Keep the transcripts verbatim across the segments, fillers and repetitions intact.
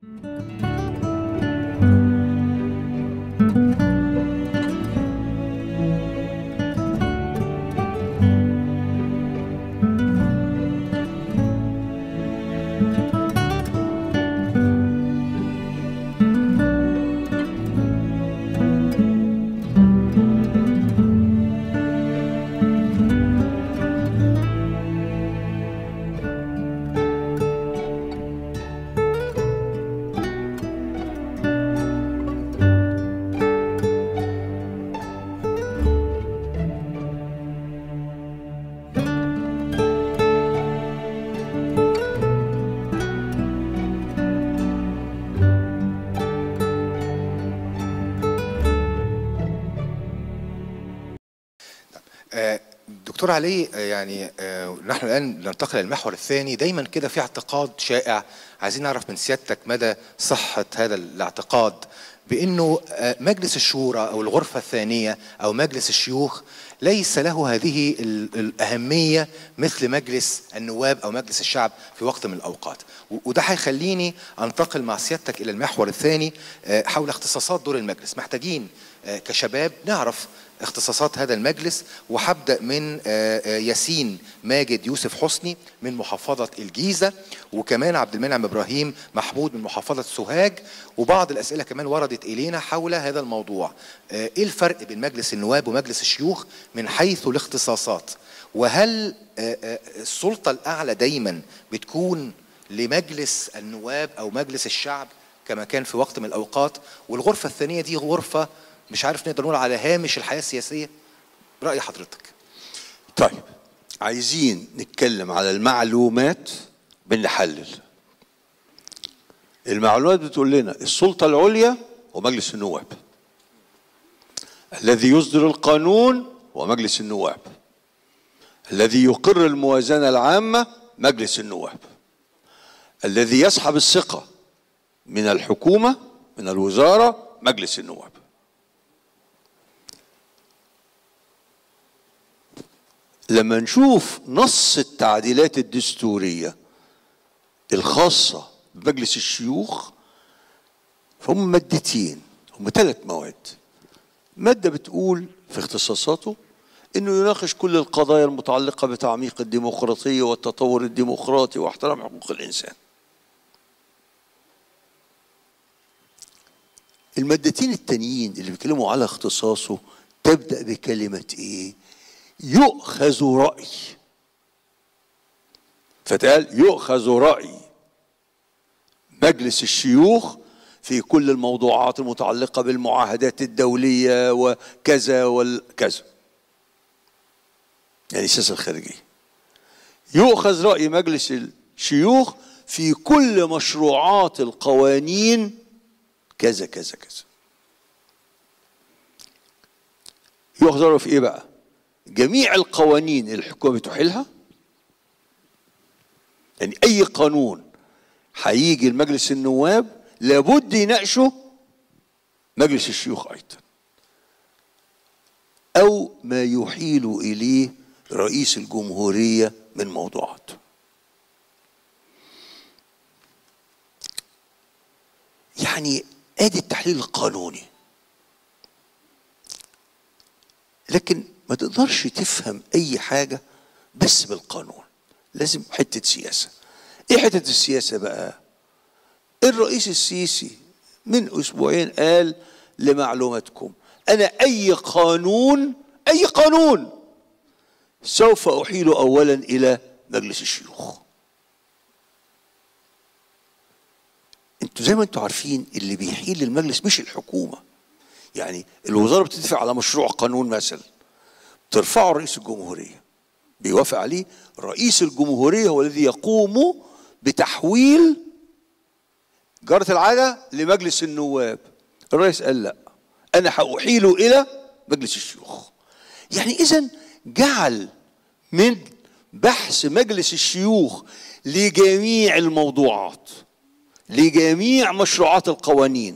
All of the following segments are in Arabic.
دكتور علي، يعني نحن الآن ننتقل للمحور الثاني. دايما كده في اعتقاد شائع، عايزين نعرف من سيادتك مدى صحة هذا الاعتقاد، بأنه مجلس الشورى أو الغرفة الثانية أو مجلس الشيوخ ليس له هذه الأهمية مثل مجلس النواب أو مجلس الشعب في وقت من الأوقات. وده هيخليني أنتقل مع سيادتك إلى المحور الثاني حول اختصاصات دور المجلس. محتاجين كشباب نعرف اختصاصات هذا المجلس، وهبدأ من ياسين ماجد يوسف حسني من محافظة الجيزة، وكمان عبد المنعم إبراهيم محمود من محافظة سوهاج، وبعض الأسئلة كمان وردت إلينا حول هذا الموضوع. إيه الفرق بين مجلس النواب ومجلس الشيوخ من حيث الاختصاصات؟ وهل السلطة الأعلى دايما بتكون لمجلس النواب أو مجلس الشعب كما كان في وقت من الأوقات، والغرفة الثانية دي غرفة مش عارف نقدر نقول على هامش الحياة السياسية؟ رأي حضرتك. طيب، عايزين نتكلم على المعلومات بنحلل. المعلومات بتقول لنا السلطة العليا هو مجلس النواب، الذي يصدر القانون هو مجلس النواب، الذي يقر الموازنة العامة مجلس النواب، الذي يسحب الثقة من الحكومة من الوزارة مجلس النواب. لما نشوف نص التعديلات الدستورية الخاصة بمجلس الشيوخ فهم مادتين، هم ثلاث مواد. مادة بتقول في اختصاصاته انه يناقش كل القضايا المتعلقة بتعميق الديمقراطية والتطور الديمقراطي واحترام حقوق الإنسان. المادتين التانيين اللي بيتكلموا على اختصاصه تبدأ بكلمة ايه؟ يؤخذ رأي. فتقال يؤخذ رأي مجلس الشيوخ في كل الموضوعات المتعلقة بالمعاهدات الدولية وكذا والكذا، يعني السياسة الخارجية. يؤخذ رأي مجلس الشيوخ في كل مشروعات القوانين كذا كذا كذا. يؤخذ رأيه في ايه بقى؟ جميع القوانين اللي الحكومة بتحيلها، يعني أي قانون هيجي لمجلس النواب لابد يناقشه مجلس الشيوخ أيضا، أو ما يحيل إليه رئيس الجمهورية من موضوعات. يعني آدي التحليل القانوني. لكن ما تقدرش تفهم أي حاجة بس بالقانون، لازم حتة سياسة. إيه حتة السياسة بقى؟ الرئيس السيسي من أسبوعين قال لمعلوماتكم أنا أي قانون أي قانون سوف أحيله أولا إلى مجلس الشيوخ. انتوا زي ما انتوا عارفين اللي بيحيل المجلس مش الحكومة. يعني الوزارة بتدفع على مشروع قانون مثلا، ترفعه رئيس الجمهورية، بيوافق عليه رئيس الجمهورية، هو الذي يقوم بتحويل جرة العادة لمجلس النواب. الرئيس قال لا، أنا هأحيله إلى مجلس الشيوخ. يعني إذن جعل من بحث مجلس الشيوخ لجميع الموضوعات، لجميع مشروعات القوانين.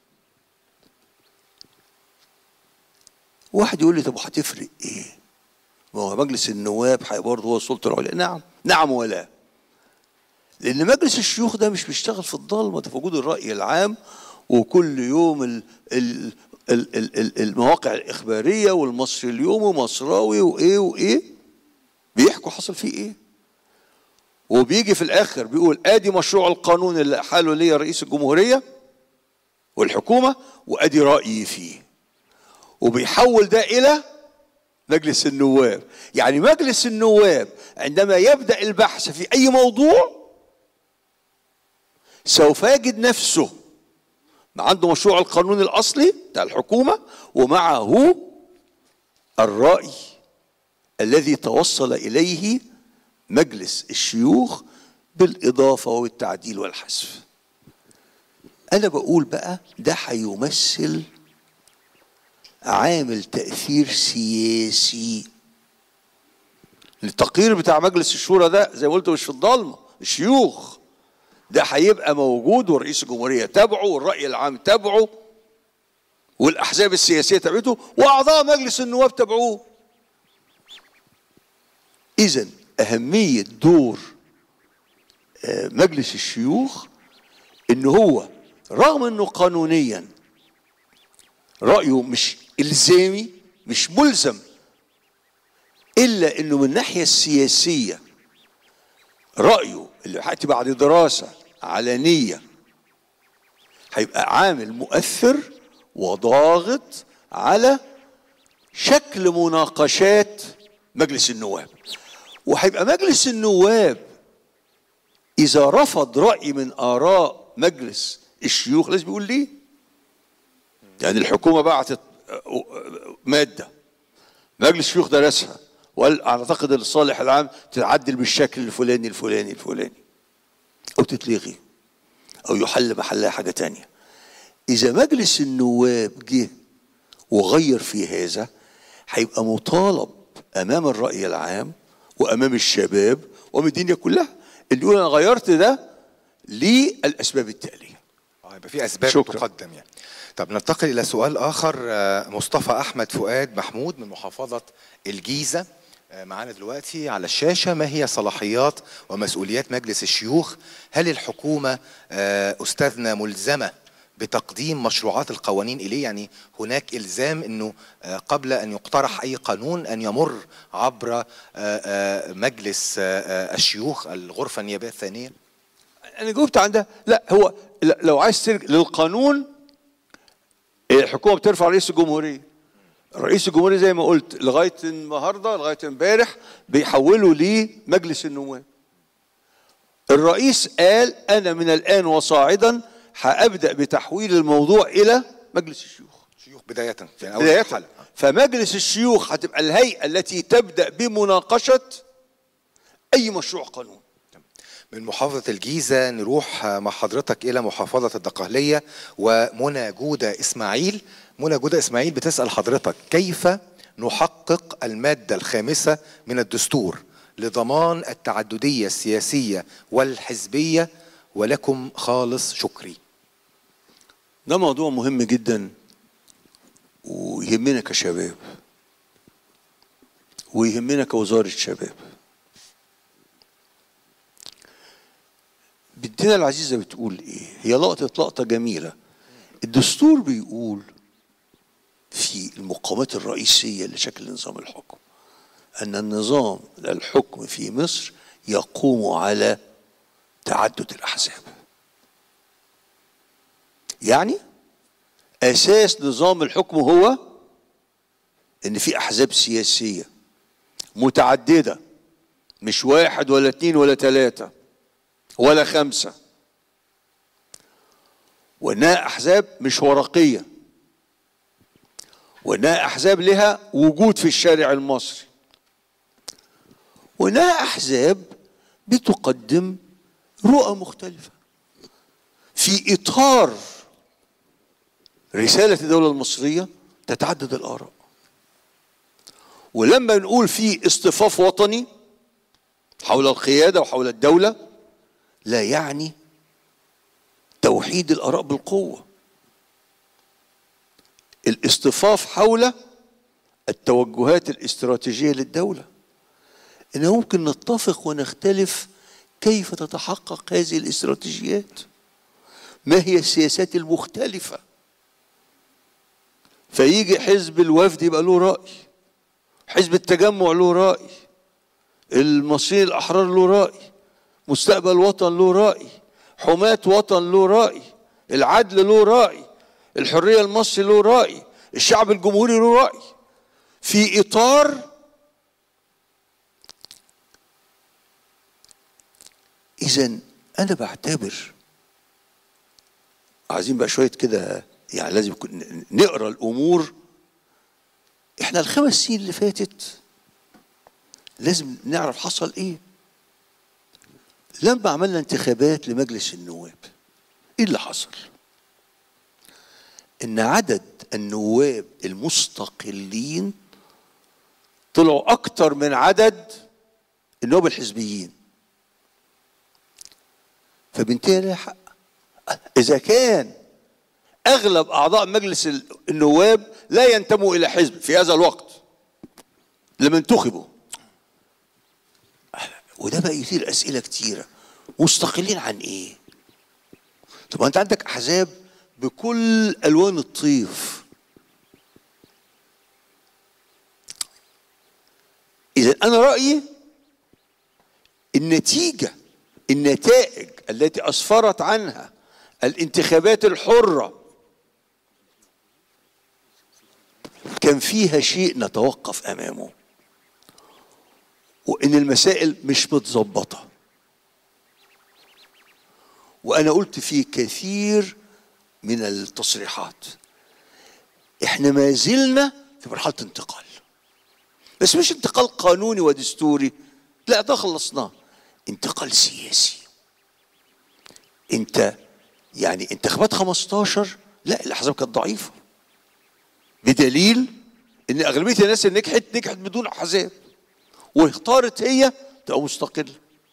واحد يقول لي طب هتفرق ايه؟ ما هو مجلس النواب برضه هو السلطه العليا. نعم نعم ولا. لأن مجلس الشيوخ ده مش بيشتغل في الضلمة، ده في وجود الرأي العام، وكل يوم ال ال ال ال المواقع الإخبارية والمصري اليوم ومصراوي وإيه وإيه بيحكوا حصل فيه إيه، وبيجي في الآخر بيقول آدي مشروع القانون اللي أحاله لي رئيس الجمهورية والحكومة وآدي رأيي فيه، وبيحول ده إلى مجلس النواب. يعني مجلس النواب عندما يبدأ البحث في أي موضوع سوف يجد نفسه عنده مشروع القانون الأصلي بتاع الحكومة ومعه الرأي الذي توصل إليه مجلس الشيوخ بالإضافة والتعديل والحذف. أنا بقول بقى ده هيمثل عامل تأثير سياسي. التقرير بتاع مجلس الشورى ده زي ما قلت مش في الضلمة، الشيوخ ده هيبقى موجود ورئيس الجمهورية تابعه والرأي العام تابعه والأحزاب السياسية تابعته وأعضاء مجلس النواب تابعوه. إذن أهمية دور مجلس الشيوخ إن هو رغم إنه قانونيا رأيه مش إلزامي مش ملزم، إلا إنه من الناحية السياسية رأيه اللي هيأتي بعد دراسة علنية هيبقى عامل مؤثر وضاغط على شكل مناقشات مجلس النواب. وهيبقى مجلس النواب إذا رفض رأي من آراء مجلس الشيوخ لازم يقول ليه. يعني الحكومة بعتت مادة مجلس الشيوخ درسها وقال أعتقد الصالح العام تتعدل بالشكل الفلاني الفلاني الفلاني أو تتلغي أو يحل محلها حاجة تانية. إذا مجلس النواب جه وغير في هذا هيبقى مطالب أمام الرأي العام وأمام الشباب وأمام الدنيا كلها اللي يقول أنا غيرت ده للأسباب التالية. يبقى في أسباب شكرا. تقدم يعني. طب ننتقل إلى سؤال آخر. مصطفى أحمد فؤاد محمود من محافظة الجيزة معانا دلوقتي على الشاشة. ما هي صلاحيات ومسؤوليات مجلس الشيوخ؟ هل الحكومة أستاذنا ملزمة بتقديم مشروعات القوانين إليه؟ يعني هناك إلزام أنه قبل أن يقترح أي قانون أن يمر عبر مجلس الشيوخ الغرفة النيابية الثانية؟ أنا جاوبت عن ده. لا، هو لو عايز ترجع للقانون الحكومة بترفع رئيس الجمهورية. رئيس الجمهورية زي ما قلت لغاية النهاردة لغاية امبارح بيحولوا لمجلس النواب. الرئيس قال أنا من الآن وصاعدا هأبدأ بتحويل الموضوع إلى مجلس الشيوخ. شيوخ بداية يعني بداية. فمجلس الشيوخ هتبقى الهيئة التي تبدأ بمناقشة أي مشروع قانون. من محافظة الجيزة نروح مع حضرتك إلى محافظة الدقهلية ومنى جودة إسماعيل. منى جودة إسماعيل بتسأل حضرتك كيف نحقق المادة الخامسة من الدستور لضمان التعددية السياسية والحزبية ولكم خالص شكري. ده موضوع مهم جدا ويهمنا كشباب ويهمنا كوزارة شباب. بنتنا العزيزة بتقول ايه؟ هي لقطة لقطة جميلة. الدستور بيقول في المقامات الرئيسية لشكل نظام الحكم أن النظام الحكم في مصر يقوم على تعدد الأحزاب. يعني أساس نظام الحكم هو إن في أحزاب سياسية متعددة، مش واحد ولا اتنين ولا تلاتة ولا خمسة، وإنها أحزاب مش ورقية، وإنها أحزاب لها وجود في الشارع المصري، وإنها أحزاب بتقدم رؤى مختلفة في إطار رسالة الدولة المصرية تتعدد الآراء. ولما نقول في اصطفاف وطني حول القيادة وحول الدولة لا يعني توحيد الآراء بالقوة. الاصطفاف حول التوجهات الاستراتيجية للدولة، إن ممكن نتفق ونختلف كيف تتحقق هذه الاستراتيجيات؟ ما هي السياسات المختلفة؟ فيجي حزب الوفد يبقى له رأي، حزب التجمع له رأي، المصريين الأحرار له رأي، مستقبل وطن له رأي، حماة وطن له رأي، العدل له رأي، الحرية المصري له رأي، الشعب الجمهوري له رأي، في إطار. إذن أنا بعتبر عايزين بقى شوية كده، يعني لازم نقرأ الأمور. إحنا الخمس سنين اللي فاتت لازم نعرف حصل إيه. لما عملنا انتخابات لمجلس النواب، إيه اللي حصل؟ إن عدد النواب المستقلين طلعوا أكتر من عدد النواب الحزبيين. فبالتالي لها حق. إذا كان أغلب أعضاء مجلس النواب لا ينتموا إلى حزب في هذا الوقت لما انتخبوا، وده بقى يثير أسئلة كتيرة. مستقلين عن إيه؟ طب أنت عندك أحزاب بكل ألوان الطيف. إذا أنا رأيي النتيجة النتائج التي أسفرت عنها الانتخابات الحرة كان فيها شيء نتوقف أمامه، وإن المسائل مش متظبطة. وأنا قلت في كثير من التصريحات إحنا ما زلنا في مرحلة انتقال، بس مش انتقال قانوني ودستوري، لا ده خلصناه، انتقال سياسي. انت يعني انتخابات خمستاشر لا الاحزاب كانت ضعيفه، بدليل ان اغلبيه الناس اللي نجحت نجحت بدون احزاب، واختارت هي تبقى مستقله.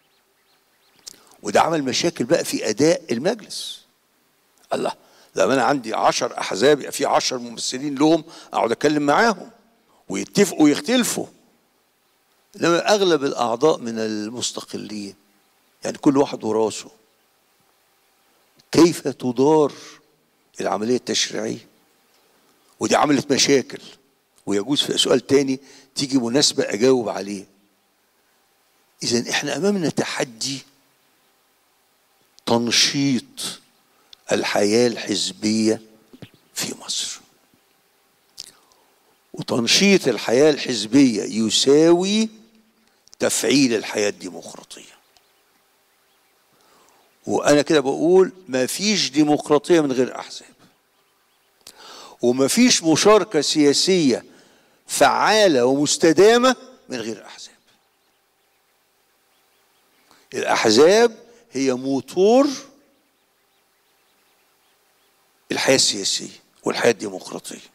وده عمل مشاكل بقى في اداء المجلس. الله، لما انا عندي عشر احزاب يبقى في عشر ممثلين لهم اقعد اتكلم معاهم ويتفقوا ويختلفوا. لما اغلب الاعضاء من المستقلين يعني كل واحد وراسه، كيف تدار العملية التشريعية؟ ودي عملت مشاكل، ويجوز في سؤال تاني تيجي مناسبة أجاوب عليه. إذن إحنا أمامنا تحدي تنشيط الحياة الحزبية في مصر. وتنشيط الحياة الحزبية يساوي تفعيل الحياة الديمقراطية. وأنا كده بقول ما فيش ديمقراطية من غير أحزاب، وما فيش مشاركة سياسية فعالة ومستدامة من غير أحزاب. الأحزاب هي موتور الحياة السياسية والحياة الديمقراطية.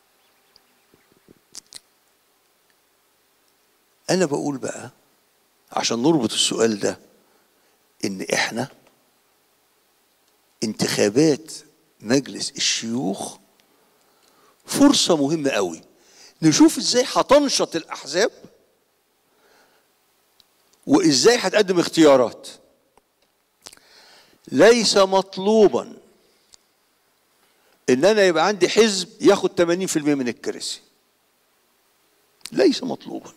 أنا بقول بقى عشان نربط السؤال ده إن إحنا انتخابات مجلس الشيوخ فرصة مهمة قوي نشوف ازاي هتنشط الأحزاب وازاي هتقدم اختيارات. ليس مطلوبا ان انا يبقى عندي حزب ياخد ثمانين بالمئة من الكراسي، ليس مطلوبا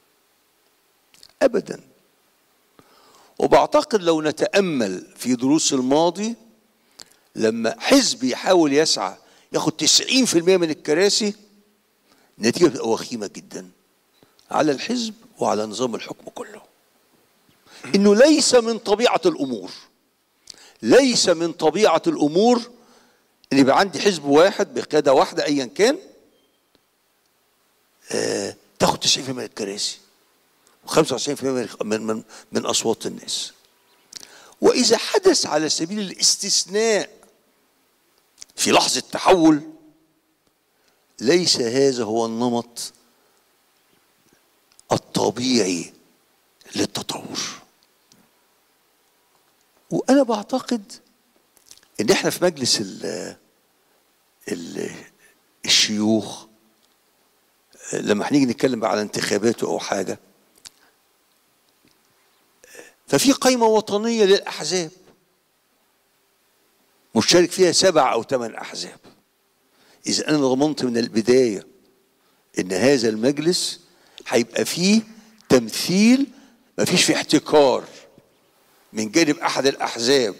ابدا. وبعتقد لو نتأمل في دروس الماضي، لما حزب يحاول يسعى ياخد تسعين بالمئة من الكراسي، النتيجة بتبقى وخيمة جدا على الحزب وعلى نظام الحكم كله. انه ليس من طبيعة الامور، ليس من طبيعة الامور ان يبقى عندي حزب واحد بقيادة واحدة ايا كان آه تاخد تسعين بالمئة من الكراسي وخمسة وتسعين بالمئة من, من, من اصوات الناس. واذا حدث على سبيل الاستثناء في لحظة تحول، ليس هذا هو النمط الطبيعي للتطور. وأنا بعتقد إن إحنا في مجلس ال ال الشيوخ لما هنيجي نتكلم بقى على انتخاباته أو حاجة، ففي قائمة وطنية للأحزاب مشترك فيها سبع أو ثمان أحزاب. إذا أنا ضمنت من البداية إن هذا المجلس هيبقى فيه تمثيل، ما فيش فيه احتكار من جانب أحد الأحزاب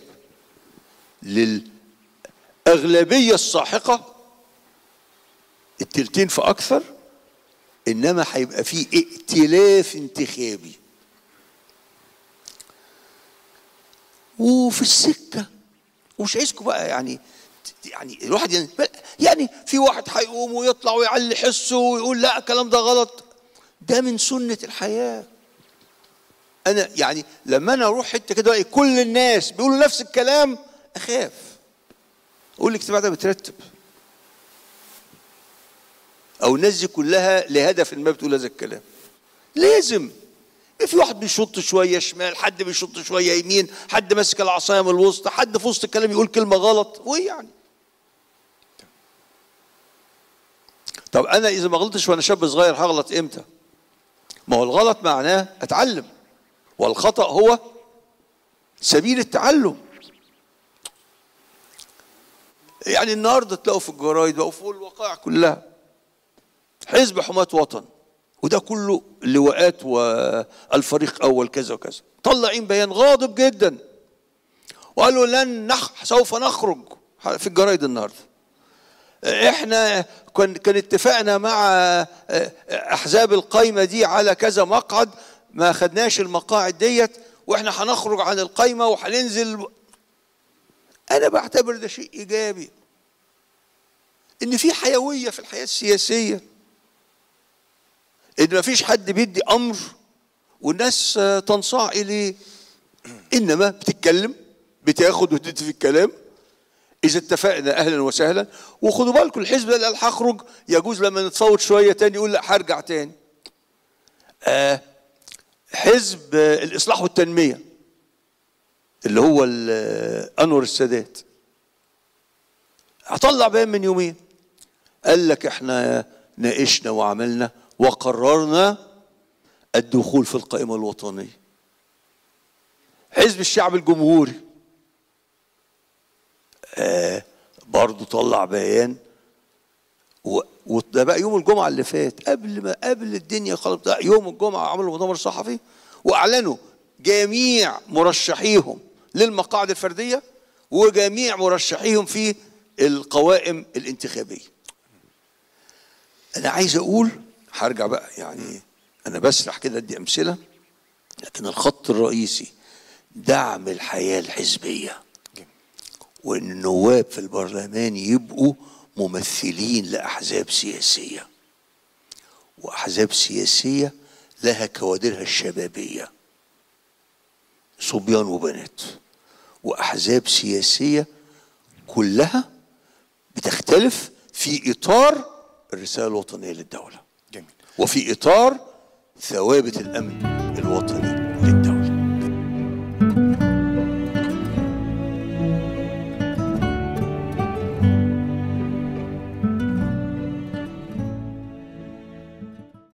للأغلبية الساحقة التلتين فأكثر، إنما هيبقى فيه ائتلاف انتخابي. وفي السكة ومش عايزكم بقى يعني يعني الواحد يعني, يعني في واحد هيقوم ويطلع ويعلي حسه ويقول لا الكلام ده غلط. ده من سنة الحياة. أنا يعني لما أنا أروح حتة كده كل الناس بيقولوا نفس الكلام أخاف. أقول الاجتماع ده بترتب، أو الناس دي كلها لهدف ما بتقول هذا الكلام. لازم في واحد بيشط شوية شمال، حد بيشط شوية يمين، حد ماسك العصاية من الوسط، حد في وسط الكلام يقول كلمة غلط. وإيه يعني؟ طب أنا إذا ما غلطتش وأنا شاب صغير هغلط إمتى؟ ما هو الغلط معناه أتعلم، والخطأ هو سبيل التعلم. يعني النهارده تلاقوا في الجرايد بقوا في الوقائع كلها حزب حماة وطن، وده كله اللواءات والفريق أول كذا وكذا، طلعين بيان غاضب جدا وقالوا لن نخ سوف نخرج في الجرايد النهارده. احنا كان كان اتفقنا مع احزاب القايمه دي على كذا مقعد، ما خدناش المقاعد ديت واحنا هنخرج عن القايمه وهننزل. انا بعتبر ده شيء ايجابي، ان في حيويه في الحياه السياسيه، ان ما فيش حد بيدي امر والناس تنصاع اليه، انما بتتكلم بتاخد وتدي في الكلام. إذا اتفقنا أهلا وسهلا. وخدوا بالكم الحزب اللي قال هخرج يجوز لما نتفاوض شوية تاني يقول لا هرجع تاني. آه حزب الإصلاح والتنمية اللي هو أنور السادات هطلع بيان من يومين قال لك احنا ناقشنا وعملنا وقررنا الدخول في القائمة الوطنية. حزب الشعب الجمهوري آه برضو طلع بيان، وده بقى يوم الجمعة اللي فات قبل ما قبل الدنيا خالص، يوم الجمعة عملوا مؤتمر صحفي وأعلنوا جميع مرشحيهم للمقاعد الفردية وجميع مرشحيهم في القوائم الانتخابية. أنا عايز أقول هرجع بقى، يعني أنا بسرح كده أدي أمثلة، لكن الخط الرئيسي دعم الحياة الحزبية، وإن النواب في البرلمان يبقوا ممثلين لأحزاب سياسية، وأحزاب سياسية لها كوادرها الشبابية صبيان وبنات، وأحزاب سياسية كلها بتختلف في إطار الرسالة الوطنية للدولة، جميل، وفي إطار ثوابت الأمن الوطني.